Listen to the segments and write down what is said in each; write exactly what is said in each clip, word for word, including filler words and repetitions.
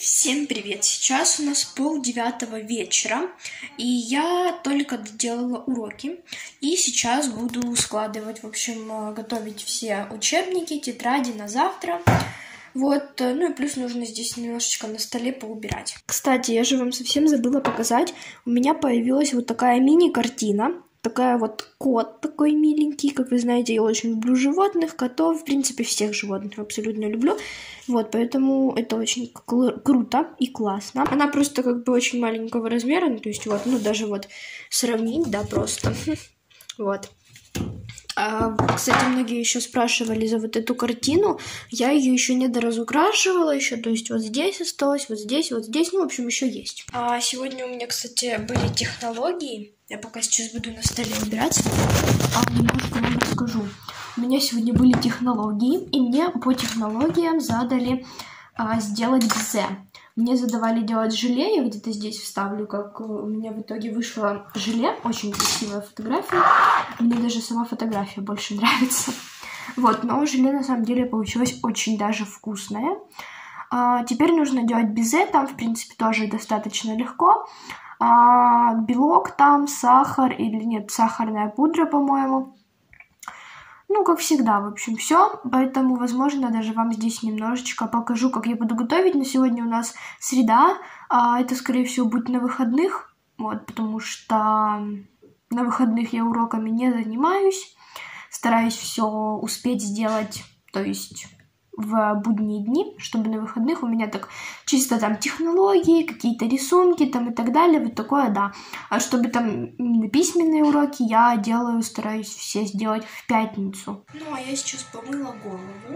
Всем привет! Сейчас у нас полдевятого вечера, и я только доделала уроки, и сейчас буду складывать, в общем, готовить все учебники, тетради на завтра. Вот, ну и плюс нужно здесь немножечко на столе поубирать. Кстати, я же вам совсем забыла показать, у меня появилась вот такая мини-картина. Такая вот кот такой миленький, как вы знаете, я очень люблю животных, котов, в принципе, всех животных абсолютно люблю. Вот, поэтому это очень круто и классно. Она просто как бы очень маленького размера, ну, то есть вот, ну, даже вот сравнить, да, просто. Вот. А, кстати, многие еще спрашивали за вот эту картину. Я ее еще не доразукрашивала еще, то есть вот здесь осталось, вот здесь, вот здесь, ну, в общем, еще есть. А сегодня у меня, кстати, были технологии. Я пока сейчас буду на столе убирать. А немножко вам расскажу. У меня сегодня были технологии, и мне по технологиям задали а, сделать безе. Мне задавали делать желе, я где-то здесь вставлю, как у меня в итоге вышло желе. Очень красивая фотография. Мне даже сама фотография больше нравится. Вот, но желе на самом деле получилось очень даже вкусное. А, теперь нужно делать безе, там в принципе тоже достаточно легко. А, белок там, сахар, или нет, сахарная пудра, по-моему. Ну, как всегда, в общем, все. Поэтому, возможно, даже вам здесь немножечко покажу, как я буду готовить. Но сегодня у нас среда, а это, скорее всего, будет на выходных. Вот, потому что на выходных я уроками не занимаюсь. Стараюсь все успеть сделать, то есть в будние дни, чтобы на выходных у меня так чисто там технологии, какие-то рисунки там и так далее, вот такое, да. А чтобы там письменные уроки я делаю, стараюсь все сделать в пятницу. Ну, а я сейчас помыла голову.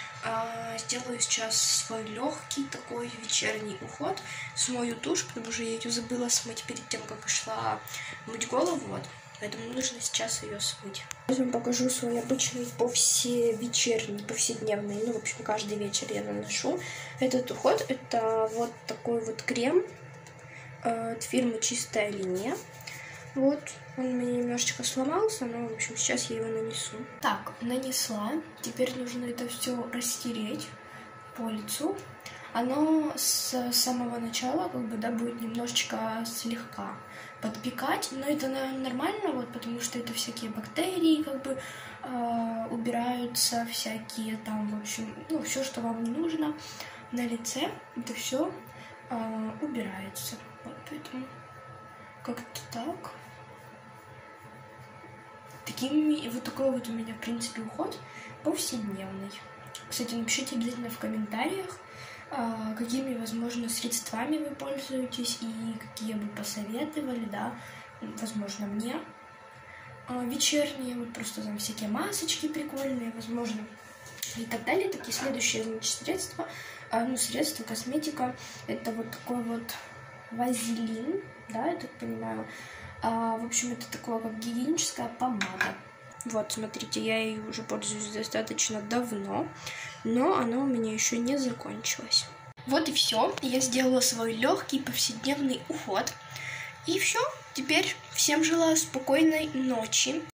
Сделаю сейчас свой легкий такой вечерний уход. Смою тушь, потому что я ее забыла смыть перед тем, как шла мыть голову, вот. Поэтому нужно сейчас ее смыть. Я вам покажу свой обычный повсевечерний, повседневный, ну, в общем, каждый вечер я наношу этот уход. Это вот такой вот крем э, от фирмы «Чистая линия». Вот, он у меня немножечко сломался, но, в общем, сейчас я его нанесу. Так, нанесла. Теперь нужно это все растереть по лицу. Оно с самого начала, как бы, да, будет немножечко слегка подпекать, но это нормально, вот, потому что это всякие бактерии, как бы, э, убираются, всякие там, в общем, ну, все, что вам не нужно на лице, это все э, убирается. Вот, поэтому как-то так. Такими, вот такой вот у меня, в принципе, уход повседневный. Кстати, напишите обязательно в комментариях, какими, возможно, средствами вы пользуетесь и какие бы посоветовали, да, возможно, мне. Вечерние, вот просто там всякие масочки прикольные, возможно, и так далее. Такие следующие, значит, средства, ну, средства, косметика, это вот такой вот вазелин, да, я так понимаю. В общем, это такое, как гигиеническая помада. Вот, смотрите, я ей уже пользуюсь достаточно давно, но она у меня еще не закончилась. Вот и все. Я сделала свой легкий повседневный уход. И все. Теперь всем желаю спокойной ночи.